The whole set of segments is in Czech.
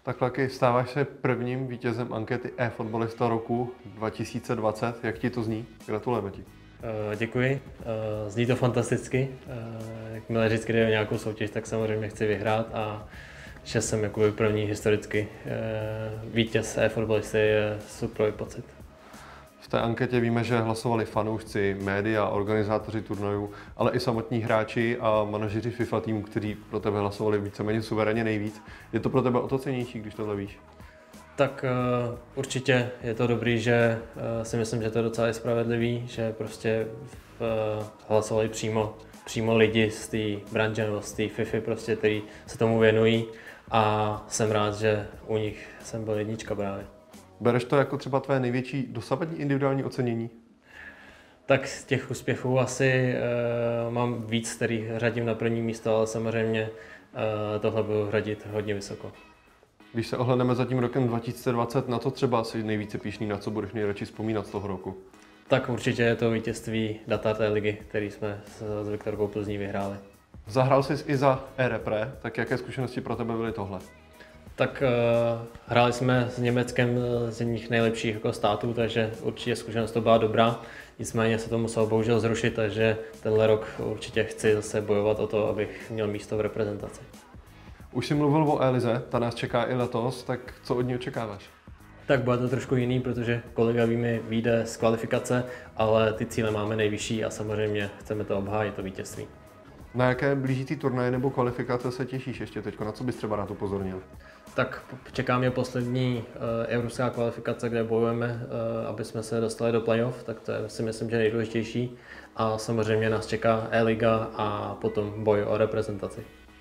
Tak Laky, stáváš se prvním vítězem ankety eFotbalista roku 2020. Jak ti to zní? Gratulujeme ti. Děkuji, zní to fantasticky. Jakmile vždycky jde o nějakou soutěž, tak samozřejmě chci vyhrát a že jsem jakoby první historicky vítěz eFotbalisty je super pocit. V té anketě víme, že hlasovali fanoušci, média, organizátoři turnajů, ale i samotní hráči a manažeři FIFA týmu, kteří pro tebe hlasovali víceméně suverénně nejvíc. Je to pro tebe o to cennější, když tohle víš? Tak určitě je to dobrý, že si myslím, že to je docela spravedlivý, že prostě hlasovali přímo lidi z té branže nebo z té FIFA, prostě, který se tomu věnují a jsem rád, že u nich jsem byl jednička právě. Bereš to jako třeba tvé největší dosavadní individuální ocenění? Tak z těch úspěchů asi mám víc, který řadím na první místo, ale samozřejmě tohle budu hradit hodně vysoko. Když se ohledneme za tím rokem 2020, na to třeba jsi nejvíce pyšný, na co budeš nejradši vzpomínat z toho roku? Tak určitě je to vítězství Data ligy, který jsme s Viktorkou Plzní vyhráli. Zahrál jsi i za e-repre, tak jaké zkušenosti pro tebe byly tohle? Tak hráli jsme s Německem z jedných nejlepších jako států, takže určitě zkušenost to byla dobrá. Nicméně se to muselo bohužel zrušit, takže tenhle rok určitě chci zase bojovat o to, abych měl místo v reprezentaci. Už jsi mluvil o Elize, ta nás čeká i letos, tak co od ní očekáváš? Tak bude to trošku jiný, protože kolega mi vyjde z kvalifikace, ale ty cíle máme nejvyšší a samozřejmě chceme to obhájit, to vítězství. Na jaké blížící turnaje nebo kvalifikace se těšíš ještě teď? Na co bys třeba rád upozornil? Tak čeká mě poslední evropská kvalifikace, kde bojujeme, aby jsme se dostali do playoff, tak to je si myslím, že nejdůležitější. A samozřejmě nás čeká e-liga a potom boj o reprezentaci.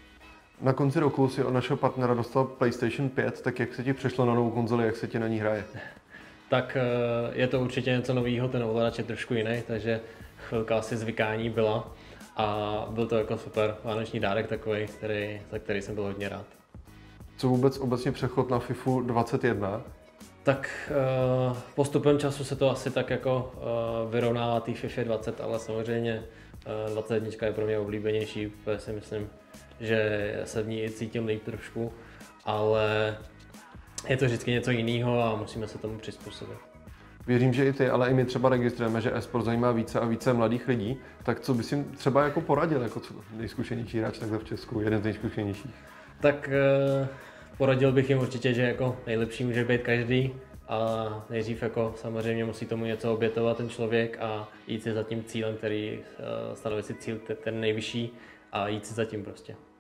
Na konci roku si od našeho partnera dostal PlayStation 5, tak jak se ti přešlo na novou konzoli, jak se ti na ní hraje? Tak je to určitě něco nového, ten ovladač je trošku jiný, takže chvilka asi zvykání byla. A byl to jako super vánoční dárek takový, za který jsem byl hodně rád. Co vůbec obecně přechod na FIFA 21? Tak postupem času se to asi tak jako vyrovnává té FIFA 20, ale samozřejmě 21 je pro mě oblíbenější, protože si myslím, že se v ní cítím líp trošku, ale je to vždycky něco jiného a musíme se tomu přizpůsobit. Věřím, že i ty, ale i my třeba registrujeme, že e-sport zajímá více a více mladých lidí, tak co bys jim třeba jako poradil, jako nejzkušenější hráč takhle v Česku, jeden z nejzkušenějších? Tak poradil bych jim určitě, že jako nejlepší může být každý a nejdřív jako samozřejmě musí tomu něco obětovat ten člověk a jít si za tím cílem, který stanoví si cíl ten nejvyšší a jít si za tím prostě.